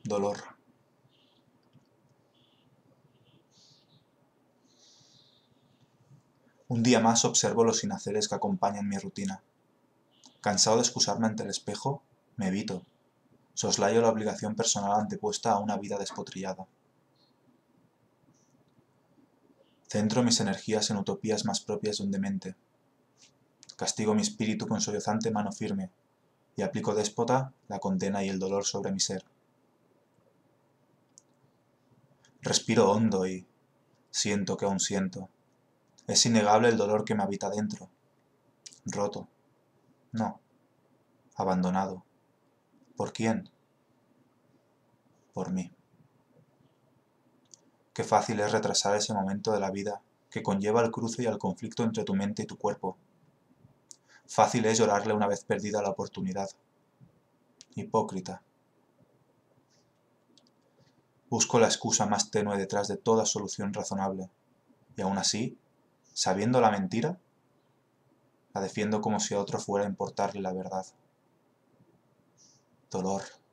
Dolor. Un día más observo los inaceres que acompañan mi rutina. Cansado de excusarme ante el espejo, me evito. Soslayo la obligación personal antepuesta a una vida despotrillada. Centro mis energías en utopías más propias de un demente. Castigo mi espíritu con sollozante mano firme y aplico déspota la condena y el dolor sobre mi ser. Respiro hondo y siento que aún siento. Es innegable el dolor que me habita dentro. Roto. No. Abandonado. ¿Por quién? Por mí. Qué fácil es retrasar ese momento de la vida que conlleva al cruce y al conflicto entre tu mente y tu cuerpo. Fácil es llorarle una vez perdida la oportunidad. Hipócrita. Busco la excusa más tenue detrás de toda solución razonable, y aún así, sabiendo la mentira, la defiendo como si a otro fuera a importarle la verdad. Dolor.